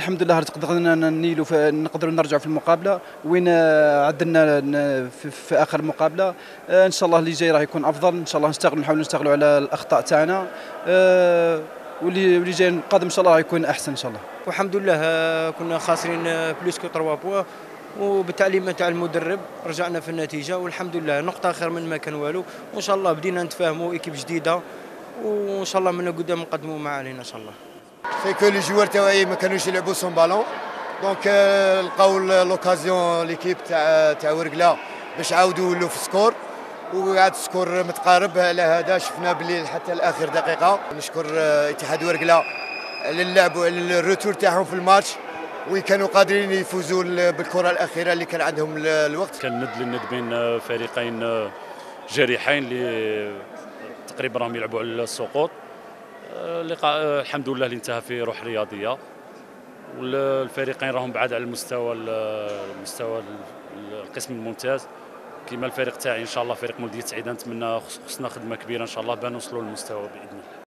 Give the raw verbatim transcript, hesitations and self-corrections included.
الحمد لله قدرنا نيلوا نقدروا نرجعوا في المقابله وين عدلنا في, في اخر المقابله. ان شاء الله اللي جاي راح يكون افضل، ان شاء الله نستغلوا نحاولوا نستغلوا على الاخطاء تاعنا، واللي واللي جاي القادم ان شاء الله راح يكون احسن ان شاء الله. والحمد لله كنا خاسرين بلوس كو ثلاثة بوا، وبالتعليمات تاع المدرب رجعنا في النتيجه والحمد لله نقطه خير من ما كان والو، وان شاء الله بدينا نتفاهموا ايكيب جديده وان شاء الله من قدام نقدموا ما علينا ان شاء الله. سي كو لي جوار تاعي ما كانوش يلعبوا سون بالون، دونك لقاو لوكازيون ليكيب تاع تاع ورقله باش عاودوا يولوا في السكور، وعاد السكور متقارب. على هذا شفنا بلي حتى لاخر دقيقه. نشكر اتحاد ورقله على اللعب وعلى الروتور تاعهم في الماتش، وين كانوا قادرين يفوزوا بالكره الاخيره اللي كان عندهم الوقت. كان ند للند بين فريقين جريحين اللي تقريبا راهم يلعبوا على السقوط. اللقاء الحمد لله اللي انتهى في روح رياضيه، والفريقين راهم بعاد على المستوى المستوى القسم الممتاز. كما الفريق تاعي ان شاء الله فريق مولودية سعيده، نتمنى خصنا خدمه كبيره ان شاء الله باه نوصلوا للمستوى باذن الله.